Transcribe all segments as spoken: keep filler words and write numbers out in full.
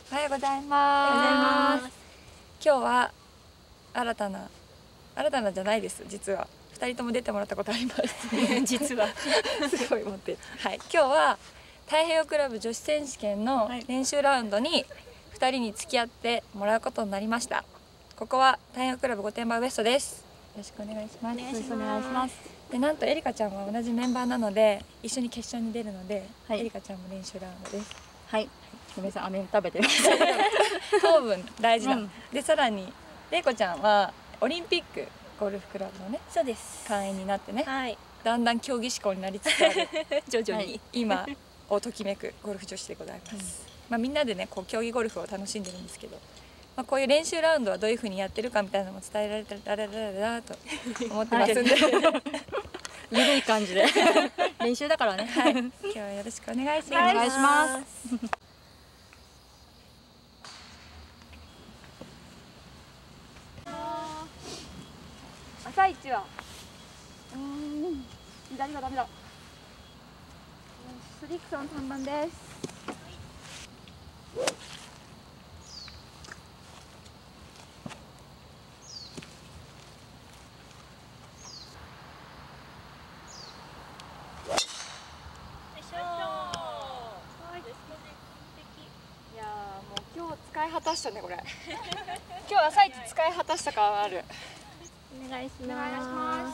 おはようございます。 おはようございます。 今日は新たな新たなじゃないです。実は二人とも出てもらったことあります。 実はすごい持ってる。はい。今日は太平洋クラブ女子選手権の練習ラウンドに二人に付き合ってもらうことになりました。ここは太平洋クラブ御殿場ウエストです。よろしくお願いします。 よろしくお願いします。 で、なんとエリカちゃんは同じメンバーなので一緒に決勝に出るので、 はい、 エリカちゃんも練習ラウンドです。 はい。ごめんなさい、飴食べてる。 糖分大事だ。うん、で、さらにれいこちゃんはオリンピックゴルフクラブのね、 そうです。 会員になってね、 はい、 だんだん競技志向になりつつある徐々に、 はい、今をときめくゴルフ女子でございます。うん、まあみんなでね、こう競技ゴルフを楽しんでるんですけど、まあこういう練習ラウンドはどういう風にやってるかみたいなのも伝えられたらららららと思ってますんで、はい、 ゆるい感じで練習だからね。はい、 今日はよろしくお願いします。 お願いします。 朝一はうーん、左がダメだ。スリクソンさんばんです。いやー、もう今日使い果たしたねこれ。今日朝一使い果たした感ある。 お願いします。 お願いします。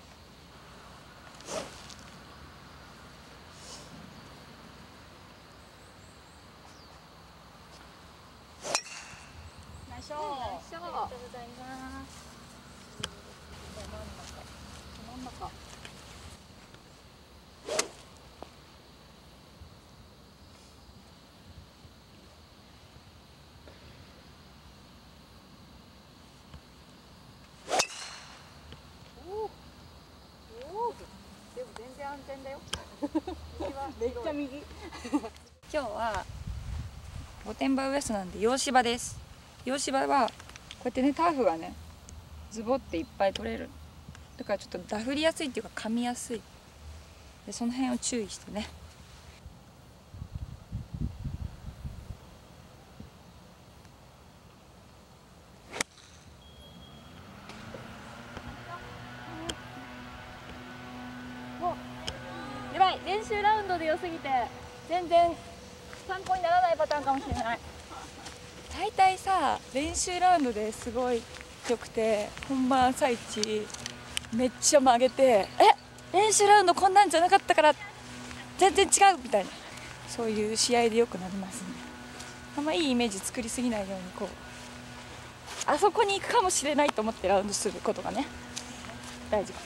ナイスショー。ありがとうございます。真ん中。でも全然安全だよ。 めっちゃ右。 今日は御殿場ウエストなんで洋芝です。洋芝はこうやってね、ターフがねズボっていっぱい取れる。だからちょっとダフりやすいっていうか噛みやすい。でその辺を注意してね。やばい、練習ラウンドで良すぎて全然参考にならないパターンかもしれない。大体さ、練習ラウンドですごい良くて本番朝一めっちゃ曲げて、え練習ラウンドこんなんじゃなかったから全然違うみたいな、そういう試合でよくなりますね。あんまいいイメージ作りすぎないように、こうあそこに行くかもしれないと思ってラウンドすることがね大事。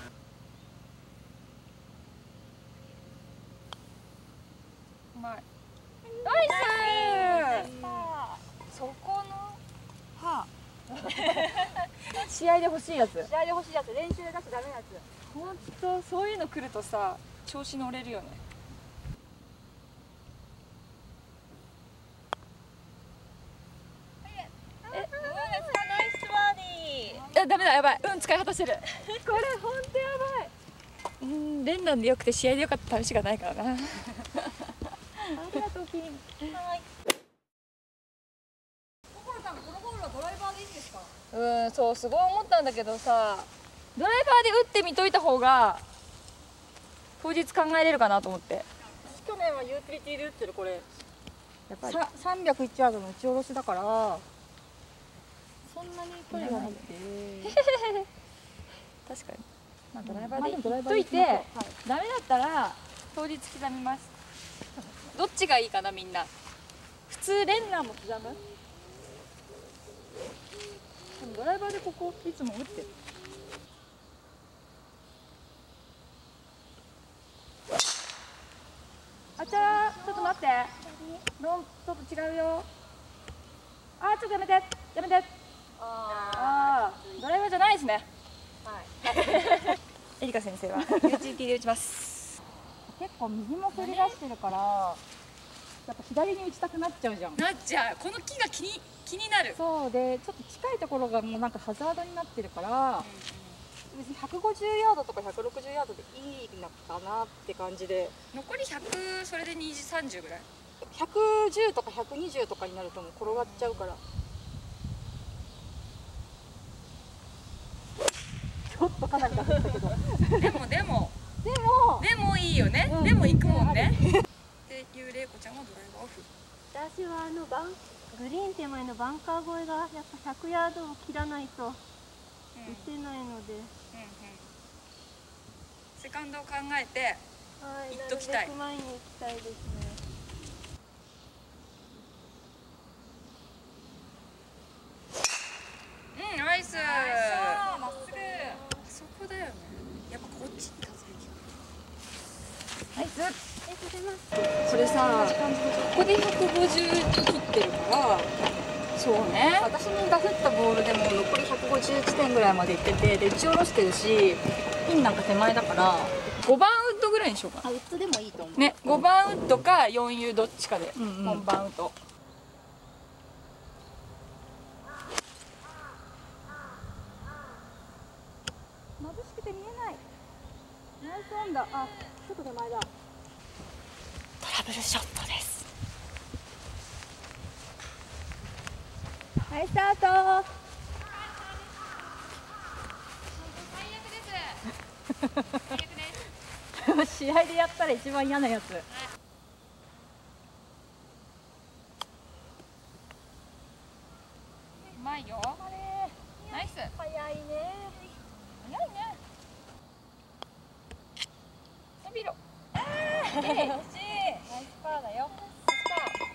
うまい。ナイス。そこのはあ試合で欲しいやつ。 試合で欲しいやつ、練習だとダメなやつ。 本当そういうの来るとさ、調子乗れるよね。 え、ナイスバーディー。 いやダメだ、やばい、うん使い果たしてる。これ本当やばい。うん、連弾でよくて試合でよかった試しがないからな。ありがとうキン。はい。 所さん、このホールはドライバーでいいんですか？ うん、そうすごい思ったんだけどさ、ドライバーで打ってみといた方が当日考えれるかなと思って。 去年はユーティリティで打ってるこれ。 やっぱりさんびゃくいちヤードの打ち下ろしだから、そんなに距離がなくて。 確かに。まあドライバーで打打っといて、はい、ダメだったら当日刻みます。どっちがいいかなみんな。普通連弾も刻む？でもドライバーでここいつも打ってる。あちゃー、ちょっと待って。ロンちょっと違うよ。あー、ちょっとやめてやめて。ああ、ドライバーじゃないですね。はい。エリカ先生は ユーティリティで打ちます。 結構右も振り出してるから、やっぱ左に打ちたくなっちゃうじゃん。 なっちゃう。この木が気に気になる。 そうで、ちょっと近いところがもうなんかハザードになってるから、別にひゃくごじゅうヤードとかひゃくろくじゅうヤードでいいのかなって感じで。 残りひゃく、それでにじさんじゅうぐらい。 ひゃくじゅうとかひゃくにじゅうとかになるともう転がっちゃうから。ちょっとかなりダメだったけど。 でもでもでもでもいいよね、 うん、 でも行くもんね。っていう玲子ちゃんはドライバーオフ。 私はあのバングリーン手前のバンカー越えがやっぱひゃくヤードを切らないと打てないので、 うんうん、セカンドを考えてはい、 行っときたい。 なるべく前に行きたいですね。 うん、ナイス。まっすぐ。そこだよね。やっぱこっちに風ナイス。 ありがとうございます。 それさ、ここでひゃくごじゅう切ってるから、 そうね。 私が振ったボールでも残りひゃくごじゅう地点ぐらいまで行ってて、で打ち下ろしてるし、ピンなんか手前だから、 ごばんウッドぐらいにしようかな。 あ、ウッドでもいいと思う。 ね、ごばんウッドかよんユーどっちかで、 うんうん、 本番ウッド。 眩しくて見えない。ナイスオンだ。あ、ちょっと手前だ。 トラブルショットです。 はい、スタート。 最悪です。最悪です。 試合でやったら一番嫌なやつ。 うまいよ。ナイス。 早いね。 早いね。伸びろ。ああ、惜しい。ナイスパーだよ。ナイスパー。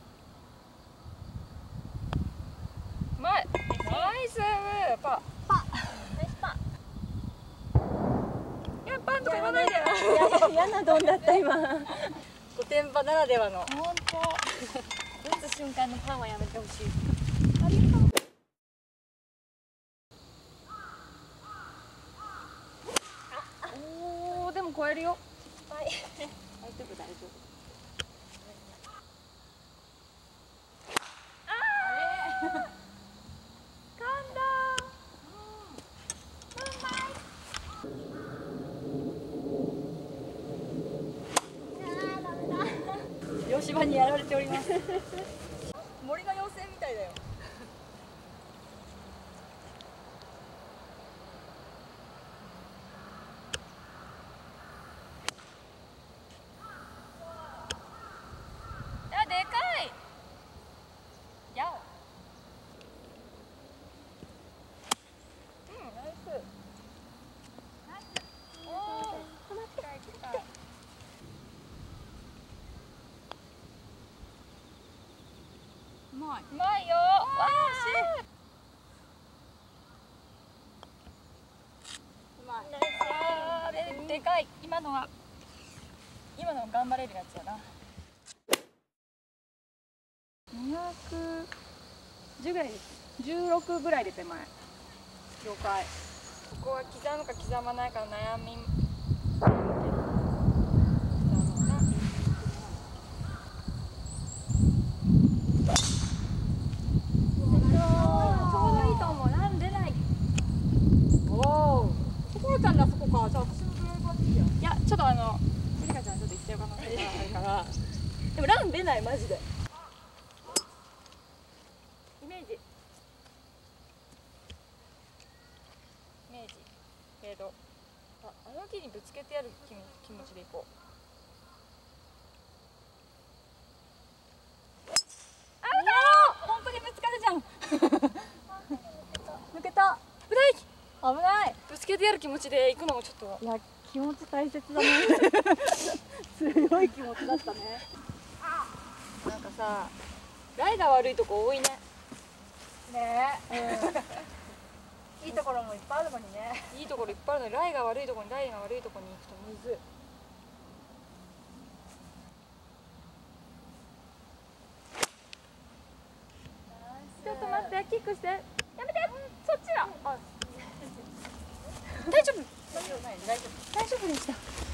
うまい。ナイスパー。 パナイスパいや、パンとか言わないで。 嫌なドンだった今。 御殿場ならではの。 本当。打つ瞬間のパンはやめてほしい。 ありがとう。 おお、でも超えるよ。 はい。 大丈夫大丈夫。洋芝にやられております。森の妖精みたいだよ。 あ、でかい。やお。うん、ナイス。ナイス。おお。近い近い。 うまい。 うまいよ。わあ、惜しい。 うまい。 ナイあー、で、でかい。今のは。今のは頑張れるやつやな。にひゃくじゅうぐらいです。じゅうろくぐらいで手前。了解。ここは刻むか刻まないかの悩み。 ちゃんだそこか。じゃあ私のドライバーでいいや。 いや、ちょっとあのゆりかちゃんちょっと行っちゃう可能性があるからでもラン出ないマジでイメージイメージフェードあ、あの木にぶつけてやる気気持ちでいこう。あー、本当にぶつかるじゃん抜けた。 危ない危ない。 ぶつけてやる気持ちで行くのもちょっと。 いや、気持ち大切だね。強い気持ちだったね。 なんかさ、ライが悪いとこ多いね。 ねえ、うん、いいところもいっぱいあるのにね。 いいところいっぱいあるのに、ライが悪いところにライが悪いところに行くとむずい。ちょっと待って、キックして。やめて、そっちだ。あ、大丈夫。 大丈夫ない、大丈夫。 大丈夫でした。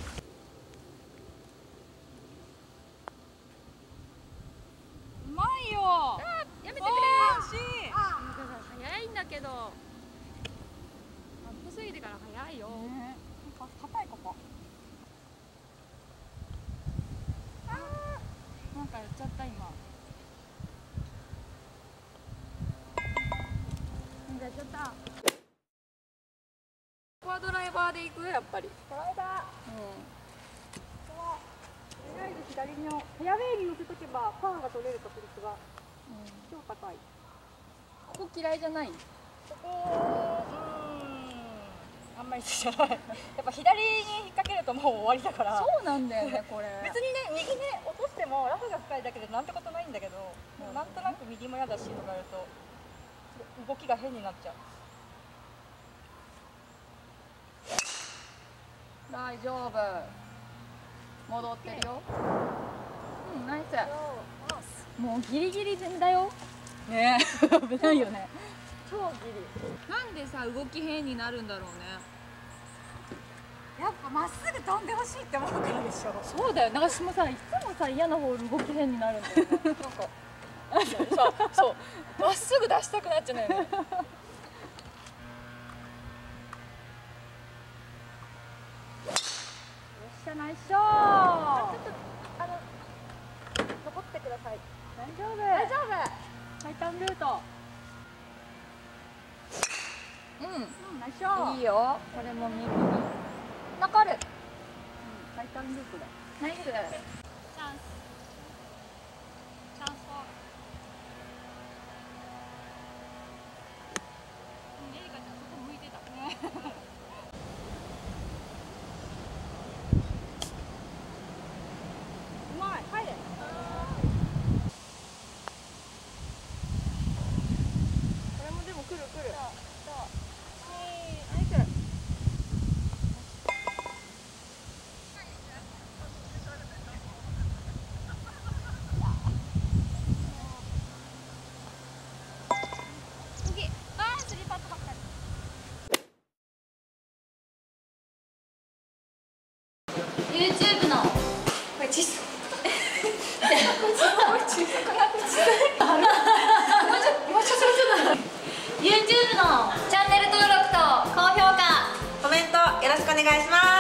うまいよ。 あ、やめてくれ。 惜しい。 だから早いんだけど。アップすぎてから早いよ。 ね、硬いここ。 なんかやっちちゃった今。踏んじゃっちゃった。ここはドライバーで行くやっぱり。 ドライバー。 うん。 ここはとりあえず左のフェアウェイに乗せとけばパーが取れる確率が超高い。 ここ嫌いじゃない？ ここ、うーん、あんまり好きじゃない。やっぱ左に引っ掛けるともう終わりだから。 そうなんだよねこれ。 別にね、右ね落としてもラフが深いだけでなんてことないんだけど、でもなんとなく右も嫌だしとかやると動きが変になっちゃう。 大丈夫。戻ってるよ。うん、ナイス。もうギリギリ全だよ。 ねえ、危ないよね。 超ギリ。なんでさ動き変になるんだろうね。 やっぱまっすぐ飛んでほしいって思うからでしょ。 そうだよ。なんか私もさいつもさ嫌な方動き変になるんだよね。なんかさそうまっすぐ出したくなっちゃうのよね。よっしゃナイスショー。 ちょっとあの残ってください。 大丈夫。 大丈夫。 最短ルート。うん。 うん、ナイスショー。 いいよ。これも右に残る。うん、最短ルートだ。ナイス。 チャンスチャンスフォーうん、エリカちゃんそこ向いてたね。 うまい、入れ。これもでも来る来る。 YouTube のこれ小さいこれ小さい YouTube のチャンネル登録と高評価コメントよろしくお願いします。